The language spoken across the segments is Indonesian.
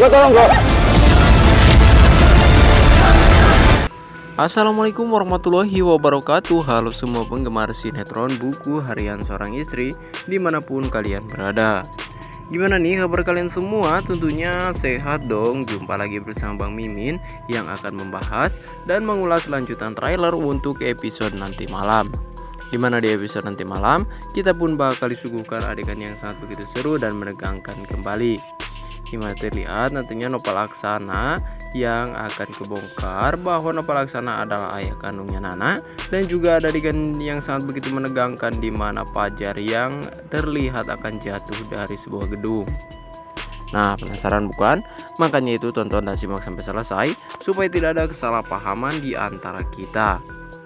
Assalamualaikum warahmatullahi wabarakatuh. Halo semua penggemar sinetron Buku Harian Seorang Istri dimanapun kalian berada. Gimana nih kabar kalian semua? Tentunya sehat dong. Jumpa lagi bersama Bang Mimin yang akan membahas dan mengulas lanjutan trailer untuk episode nanti malam. Dimana di episode nanti malam kita pun bakal disuguhkan adegan yang sangat begitu seru dan menegangkan kembali. Dimana terlihat nantinya Nopal Laksana yang akan kebongkar bahwa Nopal Laksana adalah ayah kandungnya Nana, dan juga ada adegan yang sangat begitu menegangkan di mana Fajar yang terlihat akan jatuh dari sebuah gedung. Nah, penasaran bukan? Makanya itu tonton dan simak sampai selesai supaya tidak ada kesalahpahaman di antara kita.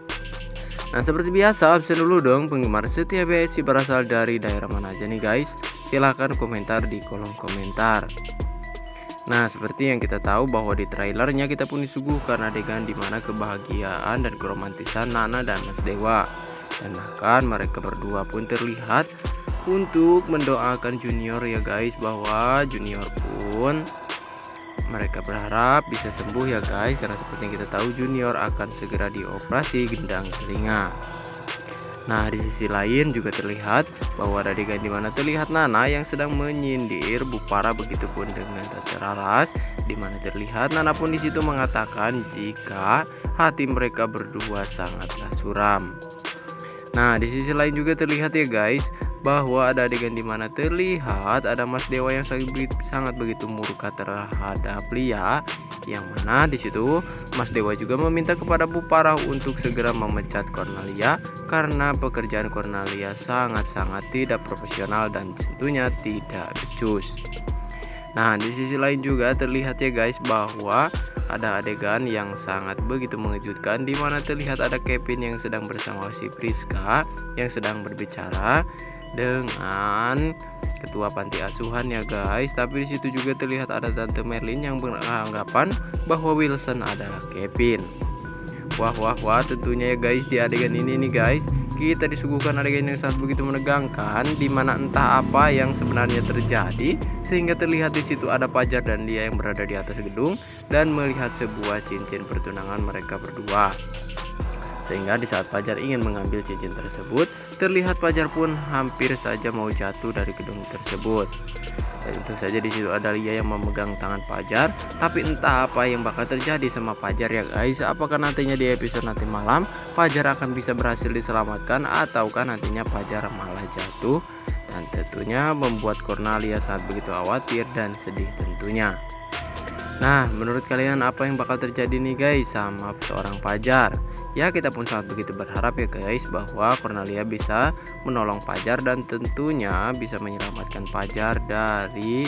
Nah, seperti biasa absen dulu dong penggemar setia BSC berasal dari daerah mana aja nih guys? Silahkan komentar di kolom komentar. Nah, seperti yang kita tahu bahwa di trailernya kita pun disuguhkan adegan dimana kebahagiaan dan keromantisan Nana dan Mas Dewa. Dan bahkan mereka berdua pun terlihat untuk mendoakan Junior ya guys, bahwa Junior pun mereka berharap bisa sembuh ya guys, karena seperti yang kita tahu Junior akan segera dioperasi gendang telinga. Nah, di sisi lain juga terlihat bahwa ada adegan di mana terlihat Nana yang sedang menyindir Bu Para, begitupun dengan Tante Raras, di mana terlihat Nana pun di situ mengatakan jika hati mereka berdua sangatlah suram. Nah, di sisi lain juga terlihat ya guys bahwa ada adegan di mana terlihat ada Mas Dewa yang sangat begitu murka terhadap Lia, yang mana di situ Mas Dewa juga meminta kepada Bu Parah untuk segera memecat Cornelia karena pekerjaan Cornelia sangat-sangat tidak profesional dan tentunya tidak becus. Nah, di sisi lain juga terlihat ya guys bahwa ada adegan yang sangat begitu mengejutkan di mana terlihat ada Kevin yang sedang bersama si Priska yang sedang berbicara dengan ketua panti asuhan ya guys. Tapi di situ juga terlihat ada Tante Merlin yang beranggapan bahwa Wilson adalah Kevin. Wah, tentunya ya guys di adegan ini nih guys kita disuguhkan adegan yang sangat begitu menegangkan, di mana entah apa yang sebenarnya terjadi sehingga terlihat di situ ada Fajar dan Lia yang berada di atas gedung dan melihat sebuah cincin pertunangan mereka berdua. Sehingga di saat Fajar ingin mengambil cincin tersebut, terlihat Fajar pun hampir saja mau jatuh dari gedung tersebut. Dan tentu saja di situ ada Lia yang memegang tangan Fajar, tapi entah apa yang bakal terjadi sama Fajar ya guys. Apakah nantinya di episode nanti malam Fajar akan bisa berhasil diselamatkan, ataukah nantinya Fajar malah jatuh dan tentunya membuat Cornelia sangat begitu khawatir dan sedih tentunya. Nah, menurut kalian apa yang bakal terjadi nih guys sama seorang Fajar? Ya, kita pun sangat begitu berharap ya guys bahwa Cornelia bisa menolong Fajar dan tentunya bisa menyelamatkan Fajar dari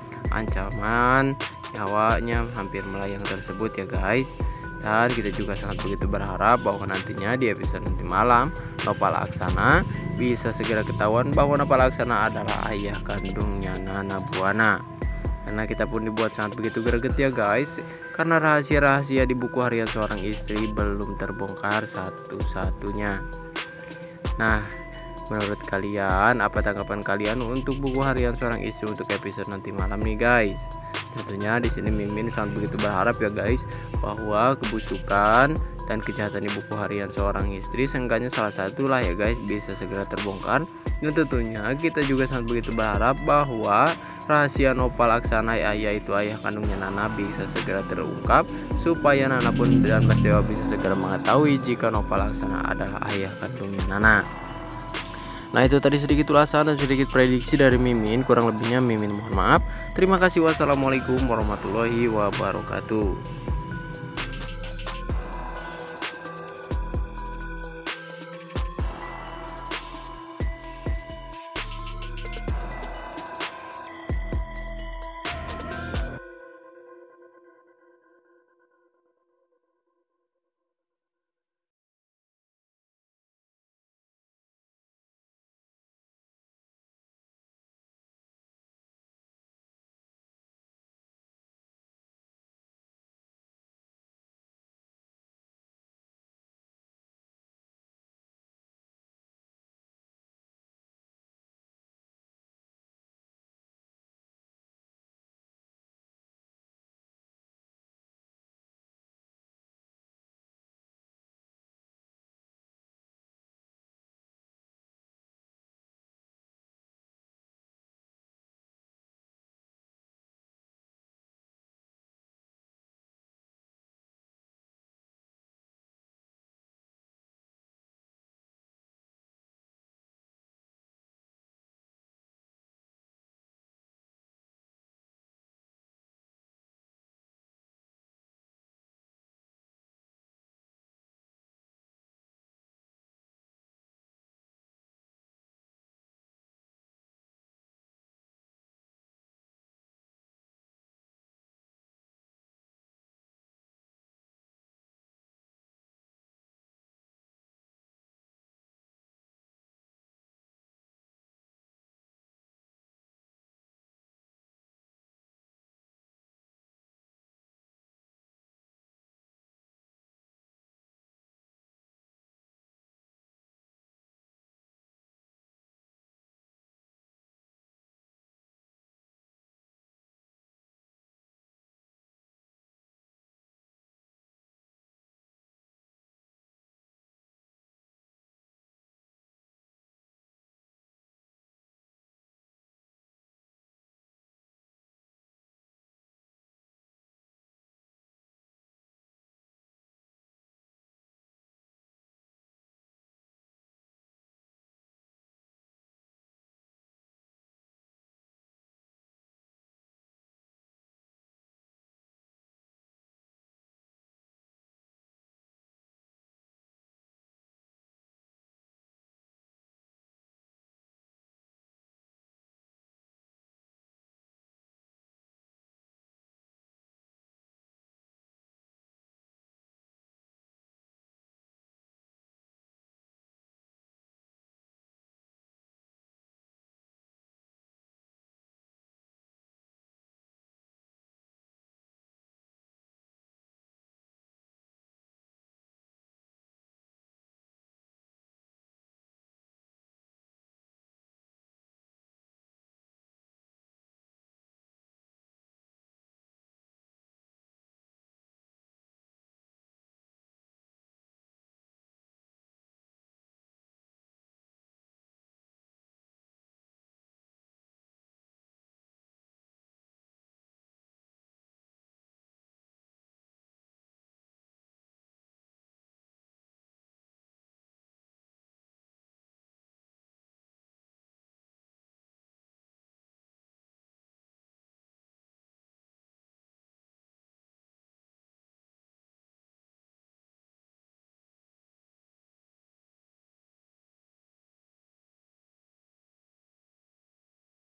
ancaman nyawanya hampir melayang tersebut ya guys. Dan kita juga sangat begitu berharap bahwa nantinya di episode nanti malam Nopal Laksana bisa segera ketahuan bahwa Nopal Laksana adalah ayah kandungnya Nana Buana. Karena kita pun dibuat sangat begitu greget ya guys, karena rahasia-rahasia di Buku Harian Seorang Istri belum terbongkar satu-satunya. Nah, menurut kalian apa tanggapan kalian untuk Buku Harian Seorang Istri untuk episode nanti malam nih guys? Tentunya di sini Mimin sangat begitu berharap ya guys bahwa kebusukan dan kejahatan di Buku Harian Seorang Istri seenggaknya salah satu lah ya guys bisa segera terbongkar. Dan tentunya kita juga sangat begitu berharap bahwa rahasia Nopal Laksana yaitu ayah kandungnya Nana bisa segera terungkap, supaya Nana pun dan Mas Dewa bisa segera mengetahui jika Nopal Laksana adalah ayah kandungnya Nana. Nah, itu tadi sedikit ulasan dan sedikit prediksi dari Mimin, kurang lebihnya Mimin mohon maaf. Terima kasih, wassalamualaikum warahmatullahi wabarakatuh.